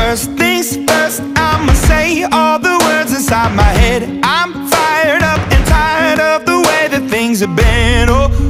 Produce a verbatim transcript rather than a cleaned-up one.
First things first, I'ma say all the words inside my head. I'm fired up and tired of the way that things have been. Oh,